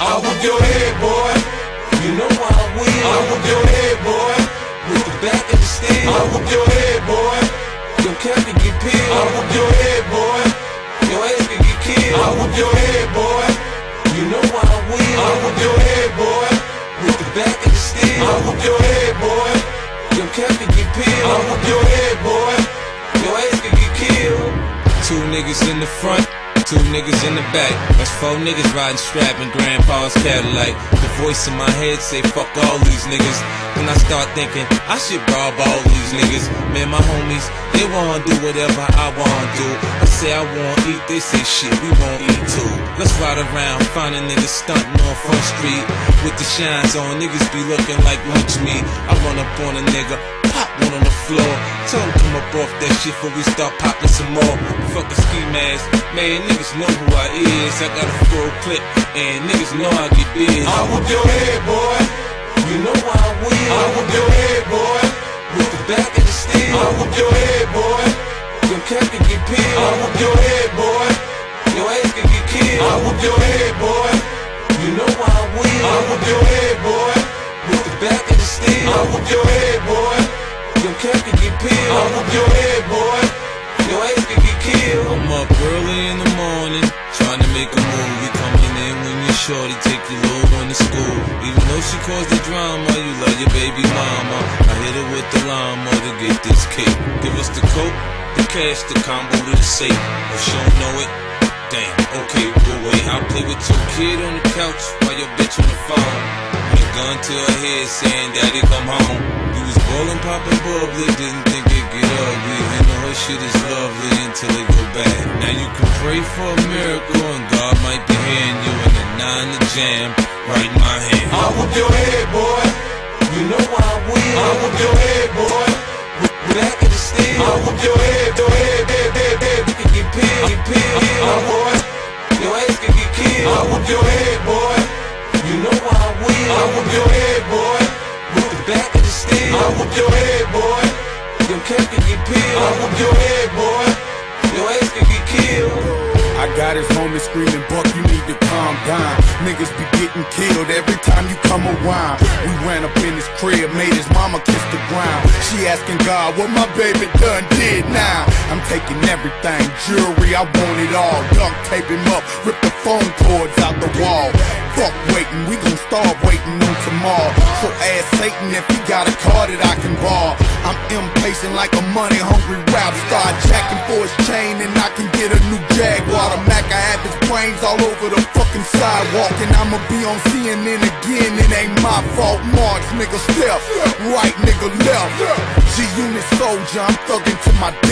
I whoop your head, boy. You know why I will. I whoop your head, boy. With the back of the steel. I whoop your head, boy. Your cap can get peeled. I whoop your head, boy. Your ass can get killed. I whoop your head, boy. You know why I will. I whoop your head, boy. With the back of the steel. I whoop your head, boy. Your cap can get peeled. I whoop your head, boy. Your ass can get killed. Two niggas in the front, two niggas in the back. That's four niggas riding strap in grandpa's Cadillac. The voice in my head say fuck all these niggas. Then I start thinking I should rob all these niggas. Man, my homies, they wanna do whatever I wanna do. I say I wanna eat, they say shit, we won't eat too. Let's ride around, find a nigga stunting on Front Street with the shines on. Niggas be looking like lunch meat. I run up on a nigga, pop one on the floor. Tell him come up off that shit before we start popping some more. Fucking ski mask, man, niggas know who I is. I got a full clip, and niggas know I get big. I whoop your head, boy. You know why I will. I whoop your head, boy. With the back of the steel. I whoop your head, boy. Your cap can get peeled. I whoop your head, boy. Your ass can get killed. I whoop your head, boy. You know why I will. I whoop your head, boy. With the back of the steel. I whoop your head, boy. Your cap can get peeled. I whoop your head, boy. Your ass can get killed. I'm up early in the morning, trying to make a move. We coming in when you're shorty, take your little one to school. Even though she caused the drama, you love your baby mama. I hit her with the llama to get this cake. Give us the coke, the cash, the combo to the safe. If she don't know it, damn, okay, we'll wait. I'll play with your kid on the couch while your bitch on the phone. With a gun to her head saying, Daddy, come home. You was ballin', poppin' bubbly, didn't think it'd get ugly. You know her shit is lovely until it go bad. Now you can pray for a miracle and God might be hearing you in the 9 to jam right in my hand. I whoop your head, boy. You know why I will. I whoop your head, boy. With back of the steel. I whoop your head, your head. You can get peeled, boy. Your ass can get killed. I whoop your head, boy. You know why I will. I whoop your head, boy. With the back of the steel. I whoop your head, boy. Your cap can get peeled. I whoop your head, boy. Your ass can get killed. I got his homies screaming, Buck, you need to calm down. Niggas be getting killed every time you come around. We ran up in his crib, made his mama kiss the ground. She asking God what my baby done did now. I'm taking everything, jewelry, I want it all. Duct tape him up, rip the phone cords out the wall. Fuck waiting, we gon' start waiting on tomorrow. So ask Satan if he got a car that I can borrow. I'm impatient like a money-hungry rap star. Jacking for his chain and I can get a new Jaguar. The Mac, I had his brains all over the fucking sidewalk. And I'ma be on CNN again, it ain't my fault. March, nigga, step, right, nigga, left. G-Unit soldier, I'm thugging to my